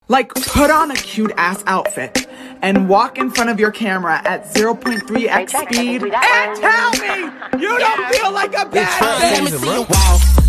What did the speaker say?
Like, put on a cute ass outfit and walk in front of your camera at 0.3x speed and tell me you don't feel like a bad bitch. Let me see you walk.